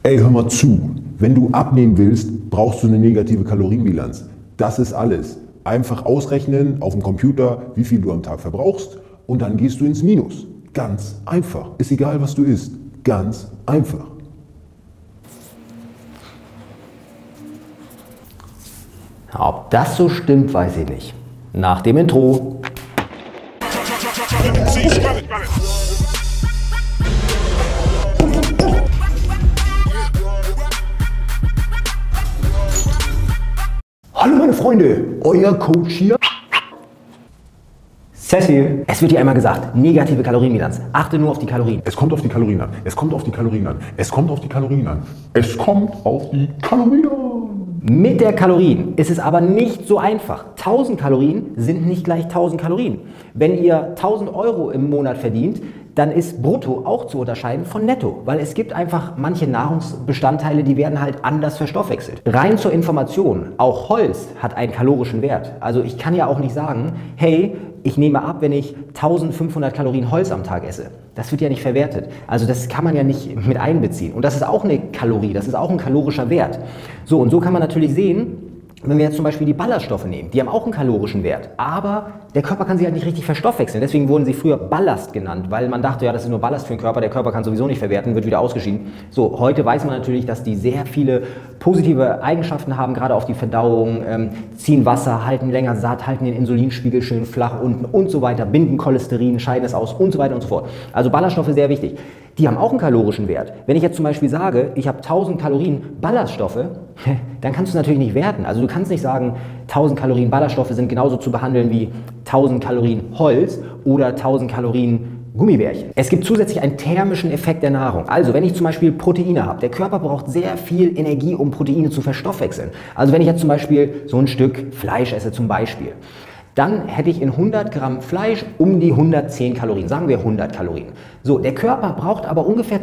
Ey, hör mal zu. Wenn du abnehmen willst, brauchst du eine negative Kalorienbilanz. Das ist alles. Einfach ausrechnen auf dem Computer, wie viel du am Tag verbrauchst und dann gehst du ins Minus. Ganz einfach. Ist egal, was du isst. Ganz einfach. Ob das so stimmt, weiß ich nicht. Nach dem Intro. Hallo meine Freunde, euer Coach hier. Cecil, es wird dir einmal gesagt, negative Kalorienbilanz. Achte nur auf die Kalorien. Es kommt auf die Kalorien an. Es kommt auf die Kalorien an. Es kommt auf die Kalorien an. Es kommt auf die Kalorien an. Mit der Kalorien ist es aber nicht so einfach. 1000 Kalorien sind nicht gleich 1000 Kalorien. Wenn ihr 1000 Euro im Monat verdient, dann ist Brutto auch zu unterscheiden von Netto, weil es gibt einfach manche Nahrungsbestandteile, die werden halt anders verstoffwechselt. Rein zur Information, auch Holz hat einen kalorischen Wert. Also ich kann ja auch nicht sagen, hey, ich nehme ab, wenn ich 1500 Kalorien Holz am Tag esse. Das wird ja nicht verwertet. Also das kann man ja nicht mit einbeziehen. Und das ist auch eine Kalorie, das ist auch ein kalorischer Wert. So, und so kann man natürlich sehen, wenn wir jetzt zum Beispiel die Ballaststoffe nehmen, die haben auch einen kalorischen Wert, aber der Körper kann sie halt nicht richtig verstoffwechseln. Deswegen wurden sie früher Ballast genannt, weil man dachte, ja, das ist nur Ballast für den Körper, der Körper kann sowieso nicht verwerten, wird wieder ausgeschieden. So, heute weiß man natürlich, dass die sehr viele positive Eigenschaften haben, gerade auf die Verdauung, ziehen Wasser, halten länger satt, halten den Insulinspiegel schön flach unten und so weiter, binden Cholesterin, scheiden es aus und so weiter und so fort. Also Ballaststoffe sehr wichtig. Die haben auch einen kalorischen Wert. Wenn ich jetzt zum Beispiel sage, ich habe 1000 Kalorien Ballaststoffe, dann kannst du es natürlich nicht werten. Also du kannst nicht sagen, 1000 Kalorien Ballaststoffe sind genauso zu behandeln wie 1000 Kalorien Holz oder 1000 Kalorien Gummibärchen. Es gibt zusätzlich einen thermischen Effekt der Nahrung. Also wenn ich zum Beispiel Proteine habe, der Körper braucht sehr viel Energie, um Proteine zu verstoffwechseln. Also wenn ich jetzt zum Beispiel so ein Stück Fleisch esse zum Beispiel, dann hätte ich in 100 Gramm Fleisch um die 110 Kalorien, sagen wir 100 Kalorien. So, der Körper braucht aber ungefähr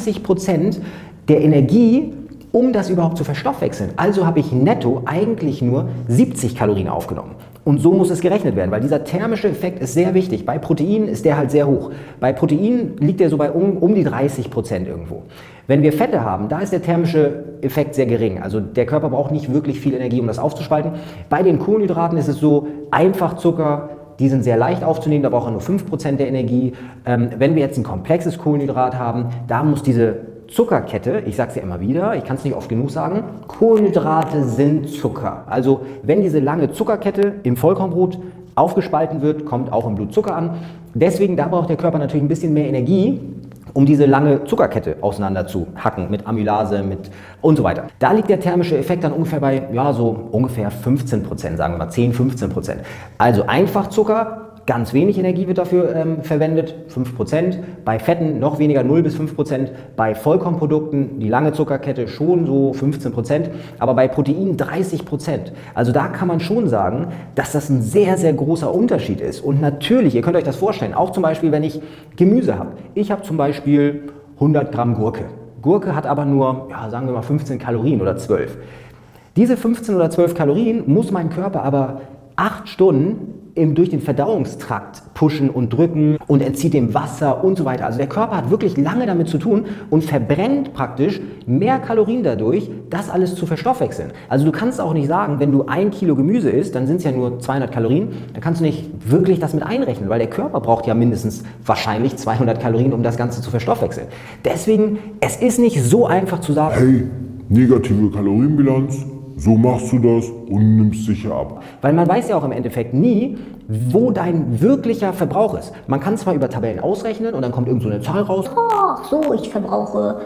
30% der Energie, um das überhaupt zu verstoffwechseln. Also habe ich netto eigentlich nur 70 Kalorien aufgenommen. Und so muss es gerechnet werden, weil dieser thermische Effekt ist sehr wichtig. Bei Proteinen ist der halt sehr hoch. Bei Proteinen liegt der so bei um die 30% irgendwo. Wenn wir Fette haben, da ist der thermische Effekt sehr gering. Also der Körper braucht nicht wirklich viel Energie, um das aufzuspalten. Bei den Kohlenhydraten ist es so, Einfachzucker, die sind sehr leicht aufzunehmen, da braucht er nur 5% der Energie. Wenn wir jetzt ein komplexes Kohlenhydrat haben, da muss diese Zuckerkette, ich sage es ja immer wieder, ich kann es nicht oft genug sagen, Kohlenhydrate sind Zucker. Also wenn diese lange Zuckerkette im Vollkornbrot aufgespalten wird, kommt auch im Blut Zucker an. Deswegen, da braucht der Körper natürlich ein bisschen mehr Energie, um diese lange Zuckerkette auseinander zu hacken mit Amylase mit und so weiter. Da liegt der thermische Effekt dann ungefähr bei, ja, so ungefähr 15%, sagen wir mal 10-15%. Also Einfachzucker, ganz wenig Energie wird dafür verwendet, 5%. Bei Fetten noch weniger, 0-5%. Bei Vollkornprodukten, die lange Zuckerkette schon so 15%. Aber bei Proteinen 30%. Also da kann man schon sagen, dass das ein sehr, sehr großer Unterschied ist. Und natürlich, ihr könnt euch das vorstellen, auch zum Beispiel, wenn ich Gemüse habe. Ich habe zum Beispiel 100 Gramm Gurke. Gurke hat aber nur, ja, sagen wir mal 15 Kalorien oder 12. Diese 15 oder 12 Kalorien muss mein Körper aber 8 Stunden durch den Verdauungstrakt pushen und drücken und entzieht dem Wasser und so weiter. Also der Körper hat wirklich lange damit zu tun und verbrennt praktisch mehr Kalorien dadurch, das alles zu verstoffwechseln. Also du kannst auch nicht sagen, wenn du 1 Kilo Gemüse isst, dann sind es ja nur 200 Kalorien, dann kannst du nicht wirklich das mit einrechnen, weil der Körper braucht ja mindestens wahrscheinlich 200 Kalorien, um das Ganze zu verstoffwechseln. Deswegen, es ist nicht so einfach zu sagen, hey, negative Kalorienbilanz, so machst du das und nimmst sicher ab. Weil man weiß ja auch im Endeffekt nie, wo dein wirklicher Verbrauch ist. Man kann zwar über Tabellen ausrechnen und dann kommt irgend so eine Zahl raus. Ach so, ich verbrauche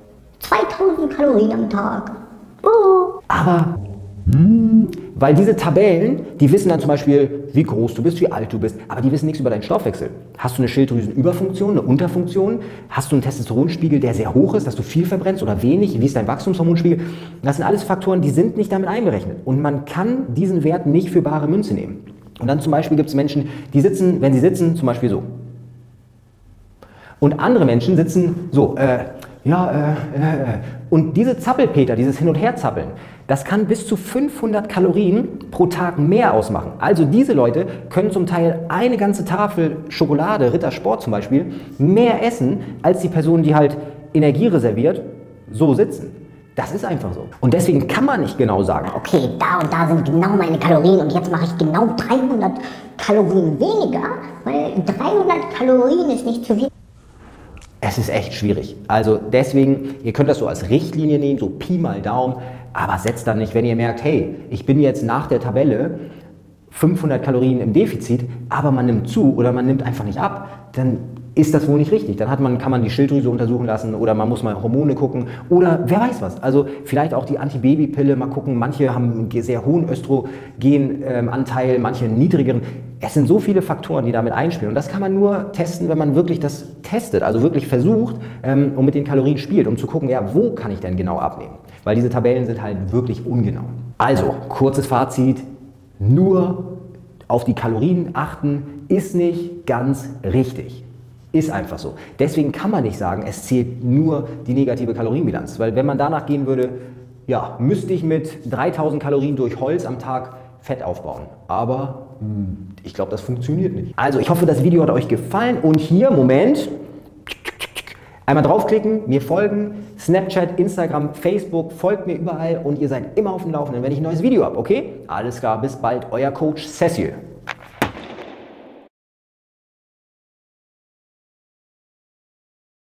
2000 Kalorien am Tag. Aber weil diese Tabellen, die wissen dann zum Beispiel, wie groß du bist, wie alt du bist, aber die wissen nichts über deinen Stoffwechsel. Hast du eine Schilddrüsenüberfunktion, eine Unterfunktion? Hast du einen Testosteronspiegel, der sehr hoch ist, dass du viel verbrennst oder wenig? Wie ist dein Wachstumshormonspiegel? Das sind alles Faktoren, die sind nicht damit einberechnet. Und man kann diesen Wert nicht für bare Münze nehmen. Und dann zum Beispiel gibt es Menschen, die sitzen, wenn sie sitzen, zum Beispiel so. Und andere Menschen sitzen so, Und diese Zappelpeter, dieses Hin- und Herzappeln, das kann bis zu 500 Kalorien pro Tag mehr ausmachen. Also diese Leute können zum Teil eine ganze Tafel Schokolade, Rittersport zum Beispiel, mehr essen, als die Person, die halt Energie reserviert, so sitzen. Das ist einfach so. Und deswegen kann man nicht genau sagen, okay, da und da sind genau meine Kalorien und jetzt mache ich genau 300 Kalorien weniger, weil 300 Kalorien ist nicht zu viel. es ist echt schwierig. Also deswegen, ihr könnt das so als Richtlinie nehmen, so Pi mal Daumen, aber setzt dann nicht, wenn ihr merkt, hey, ich bin jetzt nach der Tabelle 500 Kalorien im Defizit, aber man nimmt zu oder man nimmt einfach nicht ab, dann ist das wohl nicht richtig. Dann kann man die Schilddrüse untersuchen lassen oder man muss mal Hormone gucken oder wer weiß was. Also vielleicht auch die Antibabypille mal gucken. Manche haben einen sehr hohen Östrogenanteil, manche einen niedrigeren. Es sind so viele Faktoren, die damit einspielen. Und das kann man nur testen, wenn man wirklich das testet, also wirklich versucht und mit den Kalorien spielt, um zu gucken, ja, wo kann ich denn genau abnehmen? Weil diese Tabellen sind halt wirklich ungenau. Also, kurzes Fazit, nur auf die Kalorien achten ist nicht ganz richtig. Ist einfach so. Deswegen kann man nicht sagen, es zählt nur die negative Kalorienbilanz. Weil wenn man danach gehen würde, ja, müsste ich mit 3000 Kalorien durch Holz am Tag Fett aufbauen. Aber ich glaube, das funktioniert nicht. Also ich hoffe, das Video hat euch gefallen. Und hier, Moment, einmal draufklicken, mir folgen, Snapchat, Instagram, Facebook, folgt mir überall und ihr seid immer auf dem Laufenden, wenn ich ein neues Video habe, okay? Alles klar, bis bald, euer Coach Cecil.